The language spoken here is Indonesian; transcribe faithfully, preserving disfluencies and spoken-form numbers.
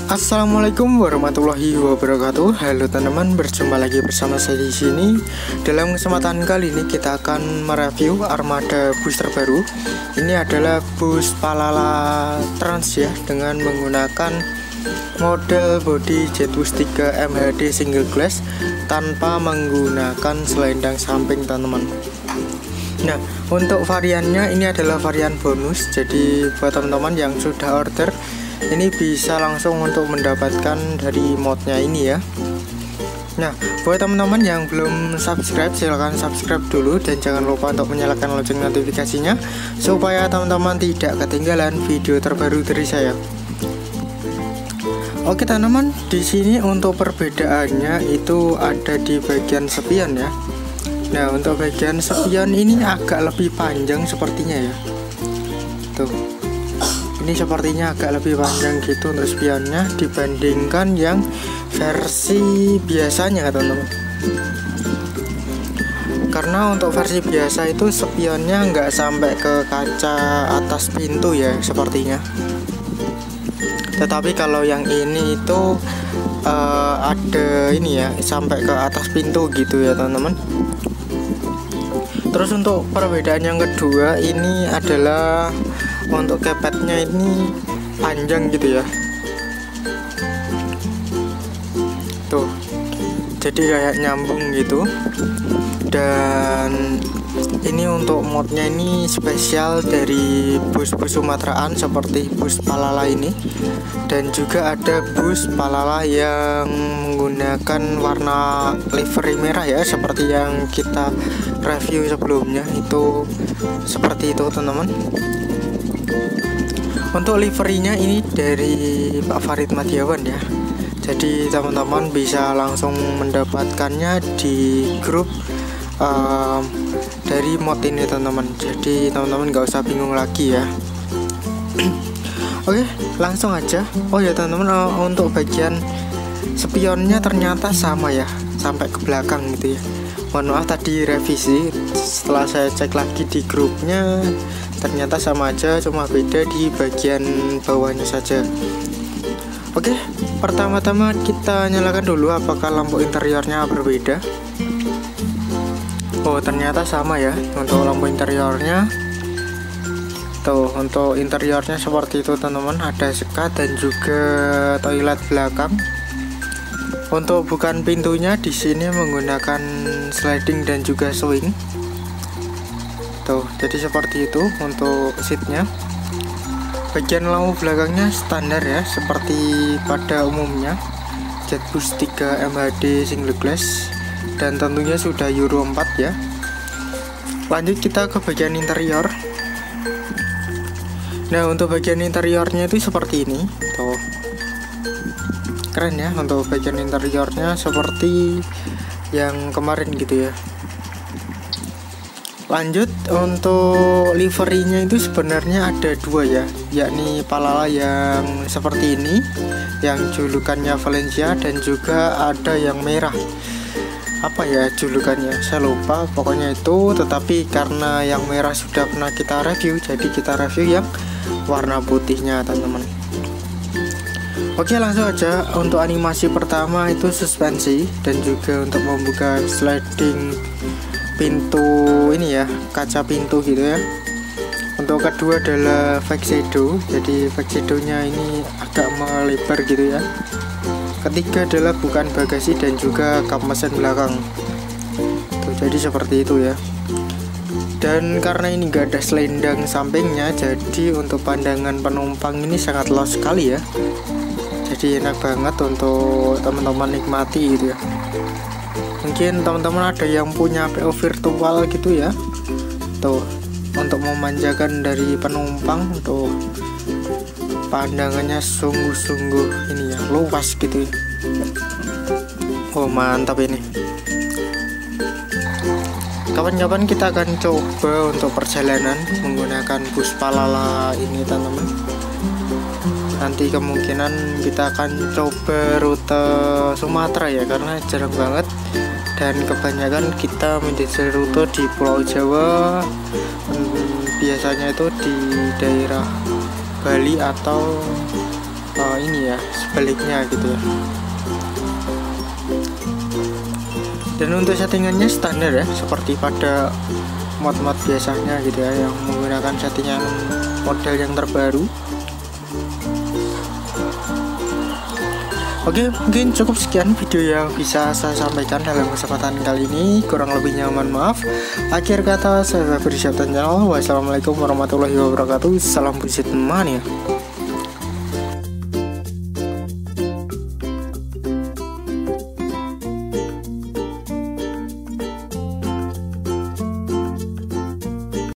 Assalamualaikum warahmatullahi wabarakatuh. Halo teman-teman, berjumpa lagi bersama saya di sini. Dalam kesempatan kali ini kita akan mereview armada bus terbaru. Ini adalah bus Palala Trans ya, dengan menggunakan model bodi Jetbus tiga M H D single glass tanpa menggunakan selendang samping teman-teman. Nah, untuk variannya ini adalah varian bonus. Jadi buat teman-teman yang sudah order, ini bisa langsung untuk mendapatkan dari modnya ini ya. Nah, buat teman-teman yang belum subscribe, silahkan subscribe dulu dan jangan lupa untuk menyalakan lonceng notifikasinya supaya teman-teman tidak ketinggalan video terbaru dari saya. Oke teman-teman, di sini untuk perbedaannya itu ada di bagian spion ya. Nah, untuk bagian spion ini agak lebih panjang sepertinya ya. Tuh. Ini sepertinya agak lebih panjang gitu untuk spionnya dibandingkan yang versi biasanya teman-teman. Karena untuk versi biasa itu spionnya nggak sampai ke kaca atas pintu ya sepertinya. Tetapi kalau yang ini itu uh, ada ini ya sampai ke atas pintu gitu ya teman-teman. Terus untuk perbedaan yang kedua ini adalah untuk kepetnya ini panjang gitu ya. Tuh, jadi kayak nyambung gitu. Dan ini untuk modnya ini spesial dari bus-bus Sumateraan seperti bus Palala ini. Dan juga ada bus Palala yang menggunakan warna livery merah ya, seperti yang kita review sebelumnya. Itu seperti itu teman-teman. Untuk liverinya ini dari Pak Farid Madiawan ya. Jadi teman-teman bisa langsung mendapatkannya di grup um, dari mod ini teman-teman. Jadi teman-teman gak usah bingung lagi ya. Oke, langsung aja. Oh ya teman-teman, untuk bagian spionnya ternyata sama ya, sampai ke belakang gitu ya. Mohon maaf tadi revisi, setelah saya cek lagi di grupnya ternyata sama aja, cuma beda di bagian bawahnya saja. Oke, pertama-tama kita nyalakan dulu apakah lampu interiornya berbeda. Oh, ternyata sama ya untuk lampu interiornya. Tuh, untuk interiornya seperti itu teman-teman, ada sekat dan juga toilet belakang. Untuk bukan pintunya di sini menggunakan sliding dan juga swing. Tuh, jadi seperti itu untuk seatnya. Bagian lampu belakangnya standar ya, seperti pada umumnya Jetbus tiga M H D single glass, dan tentunya sudah Euro empat ya. Lanjut kita ke bagian interior. Nah, untuk bagian interiornya itu seperti ini. Tuh, keren ya untuk bagian interiornya, seperti yang kemarin gitu ya. Lanjut untuk liverinya itu sebenarnya ada dua ya, yakni Palala yang seperti ini, yang julukannya Valencia, dan juga ada yang merah. Apa ya julukannya, saya lupa, pokoknya itu. Tetapi karena yang merah sudah pernah kita review, jadi kita review yang warna putihnya teman-teman. Oke, langsung aja. Untuk animasi pertama itu suspensi dan juga untuk membuka sliding pintu ini ya, kaca pintu gitu ya. Untuk kedua adalah fake shadow, jadi fake shadow nya ini agak melebar gitu ya. Ketiga adalah bukan bagasi dan juga kap mesin belakang. Tuh, jadi seperti itu ya. Dan karena ini gak ada selendang sampingnya, jadi untuk pandangan penumpang ini sangat luas sekali ya. Jadi enak banget untuk teman-teman nikmati gitu ya. Mungkin teman-teman ada yang punya P O virtual gitu ya. Tuh, untuk memanjakan dari penumpang, untuk pandangannya sungguh-sungguh ini ya, luas gitu ya. Oh, mantap ini. Kapan-kapan kita akan coba untuk perjalanan menggunakan bus Palala ini teman-teman. Nanti kemungkinan kita akan coba rute Sumatera ya, karena jarang banget dan kebanyakan kita menjajal rute di Pulau Jawa. hmm, Biasanya itu di daerah Bali atau uh, ini ya, sebaliknya gitu ya. Dan untuk settingannya standar ya, seperti pada mod-mod biasanya gitu ya, yang menggunakan settingan model yang terbaru. Oke, mungkin cukup sekian video yang bisa saya sampaikan dalam kesempatan kali ini. Kurang lebihnya mohon maaf. Akhir kata saya Febri Syaftan channel. Wassalamualaikum warahmatullahi wabarakatuh. Salam busit mania.